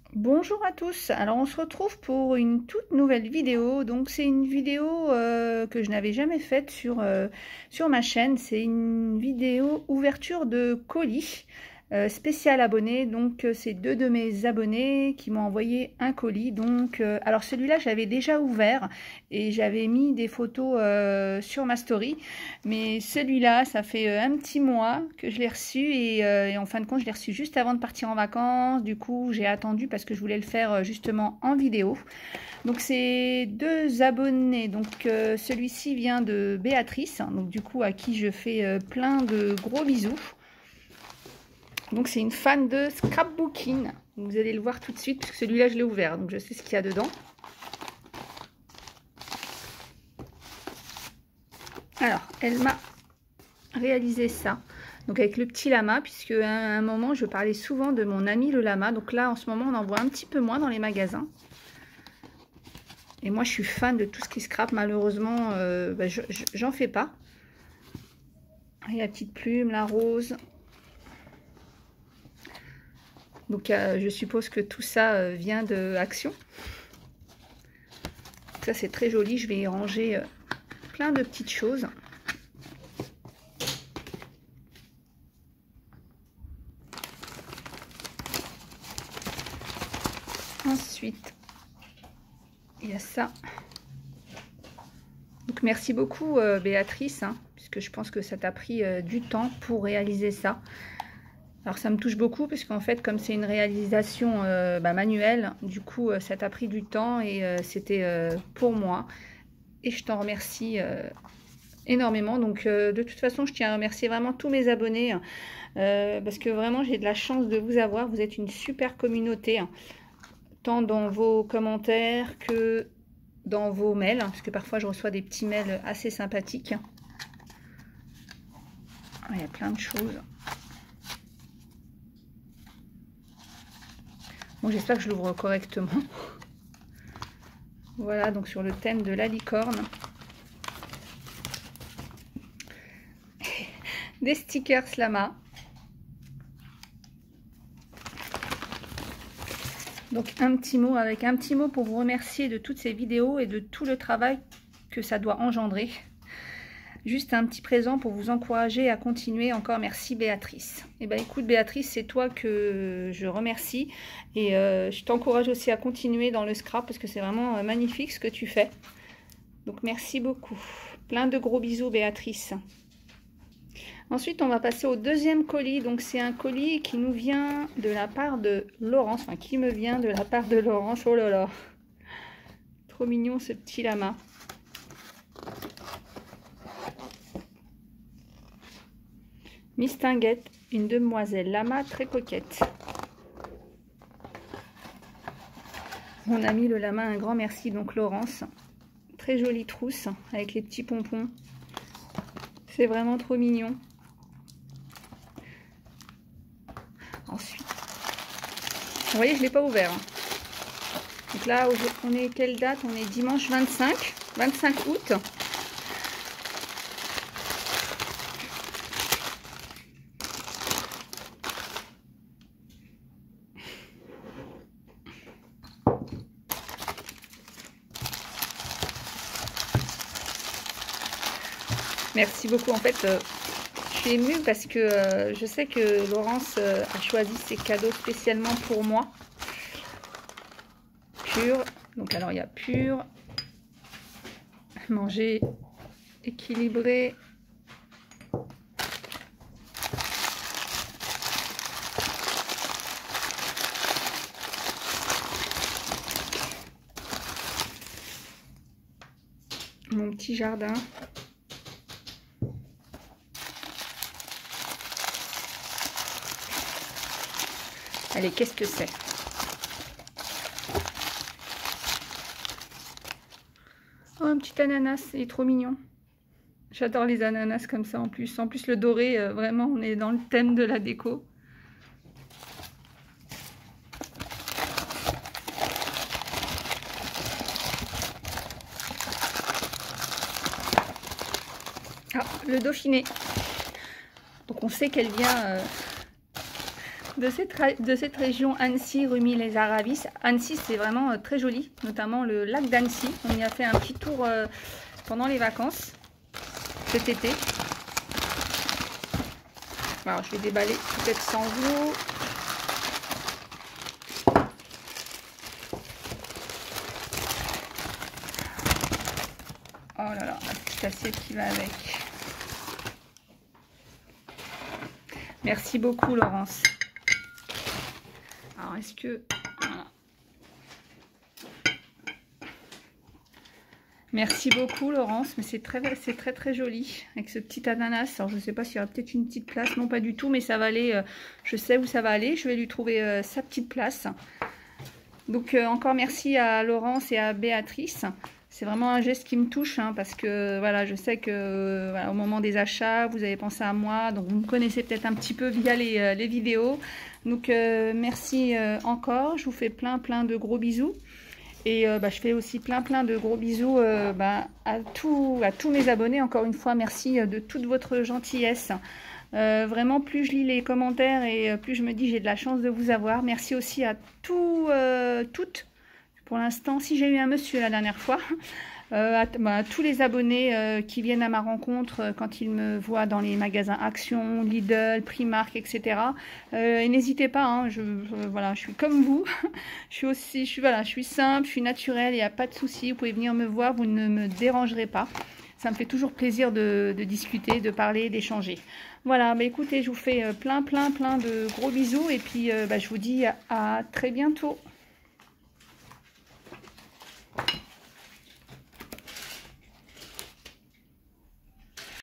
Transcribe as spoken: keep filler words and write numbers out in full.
Bonjour à tous, alors on se retrouve pour une toute nouvelle vidéo. Donc c'est une vidéo euh, que je n'avais jamais faite sur, euh, sur ma chaîne. C'est une vidéo ouverture de colis euh, spécial abonné. Donc euh, c'est deux de mes abonnés qui m'ont envoyé un colis. Donc euh, alors celui-là j'avais déjà ouvert et j'avais mis des photos euh, sur ma story, mais celui-là ça fait euh, un petit mois que je l'ai reçu et, euh, et en fin de compte je l'ai reçu juste avant de partir en vacances. Du coup j'ai attendu parce que je voulais le faire euh, justement en vidéo. Donc c'est deux abonnés. Donc euh, celui-ci vient de Béatrice, hein, donc du coup à qui je fais euh, plein de gros bisous. Donc c'est une fan de scrapbooking. Vous allez le voir tout de suite parce que celui-là je l'ai ouvert, donc je sais ce qu'il y a dedans. Alors elle m'a réalisé ça, donc avec le petit lama, puisque à un moment je parlais souvent de mon ami le lama. Donc là en ce moment on en voit un petit peu moins dans les magasins. Et moi je suis fan de tout ce qui scrape. Malheureusement euh, bah, j'en fais pas. Et la petite plume, la rose. Donc euh, je suppose que tout ça euh, vient de Action. Ça c'est très joli, je vais y ranger euh, plein de petites choses. Ensuite, il y a ça. Donc merci beaucoup euh, Béatrice, hein, puisque je pense que ça t'a pris euh, du temps pour réaliser ça. Alors ça me touche beaucoup parce qu'en fait comme c'est une réalisation euh, bah, manuelle, du coup euh, ça t'a pris du temps et euh, c'était euh, pour moi. Et je t'en remercie euh, énormément. Donc euh, de toute façon je tiens à remercier vraiment tous mes abonnés hein, euh, parce que vraiment j'ai de la chance de vous avoir. Vous êtes une super communauté, hein, tant dans vos commentaires que dans vos mails, hein, parce que parfois je reçois des petits mails assez sympathiques. Ah, il y a plein de choses. Bon, j'espère que je l'ouvre correctement. Voilà, donc sur le thème de la licorne. Des stickers Lama. Donc un petit mot, avec un petit mot pour vous remercier de toutes ces vidéos et de tout le travail que ça doit engendrer. Juste un petit présent pour vous encourager à continuer. Encore merci Béatrice. Et ben écoute Béatrice, c'est toi que je remercie et euh, je t'encourage aussi à continuer dans le scrap parce que c'est vraiment magnifique ce que tu fais. Donc merci beaucoup. Plein de gros bisous Béatrice. Ensuite on va passer au deuxième colis. Donc c'est un colis qui nous vient de la part de Laurence, enfin qui me vient de la part de Laurence. Oh là là, trop mignon ce petit lama. Mistinguette, une demoiselle lama très coquette. On a mis le lama, un grand merci donc Laurence. Très jolie trousse avec les petits pompons. C'est vraiment trop mignon. Ensuite, vous voyez, je ne l'ai pas ouvert. Donc là, on est quelle date? On est dimanche vingt-cinq, vingt-cinq août. Merci beaucoup. En fait, euh, je suis émue parce que euh, je sais que Laurence euh, a choisi ses cadeaux spécialement pour moi. Pur. Donc alors, il y a pur, manger équilibré. Mon petit jardin. Allez, qu'est-ce que c'est? Oh, un petit ananas, il est trop mignon. J'adore les ananas comme ça en plus. En plus, le doré, euh, vraiment, on est dans le thème de la déco. Ah, le Dauphiné. Donc, on sait qu'elle vient... Euh... de cette, de cette région Annecy, Rumilly-les-Aravis. Annecy, c'est vraiment euh, très joli, notamment le lac d'Annecy. On y a fait un petit tour euh, pendant les vacances cet été. Alors, je vais déballer peut-être sans vous. Oh là là, la petite assiette qui va avec. Merci beaucoup, Laurence. Alors, est-ce que... Voilà. Merci beaucoup, Laurence. Mais c'est très, c'est très, très joli. Avec ce petit ananas. Alors, je ne sais pas s'il y aura peut-être une petite place. Non, pas du tout. Mais ça va aller. Euh, je sais où ça va aller. Je vais lui trouver euh, sa petite place. Donc, euh, encore merci à Laurence et à Béatrice. C'est vraiment un geste qui me touche, hein, parce que voilà, je sais que euh, voilà, au moment des achats, vous avez pensé à moi, donc vous me connaissez peut-être un petit peu via les, euh, les vidéos. Donc euh, merci euh, encore, je vous fais plein plein de gros bisous. Et euh, bah, je fais aussi plein plein de gros bisous euh, bah, à, tout, à tous mes abonnés. Encore une fois, merci de toute votre gentillesse. Euh, vraiment, plus je lis les commentaires et plus je me dis j'ai de la chance de vous avoir. Merci aussi à tout, euh, toutes. Pour l'instant, si j'ai eu un monsieur la dernière fois, euh, à, bah, à tous les abonnés euh, qui viennent à ma rencontre euh, quand ils me voient dans les magasins Action, Lidl, Primark, et cetera. Euh, et n'hésitez pas, hein, je, je, voilà, je suis comme vous. je suis aussi, je suis, voilà, je suis simple, je suis naturelle, il n'y a pas de souci. Vous pouvez venir me voir, vous ne me dérangerez pas. Ça me fait toujours plaisir de, de discuter, de parler, d'échanger. Voilà, bah écoutez, je vous fais plein, plein, plein de gros bisous. Et puis, euh, bah, je vous dis à, à très bientôt.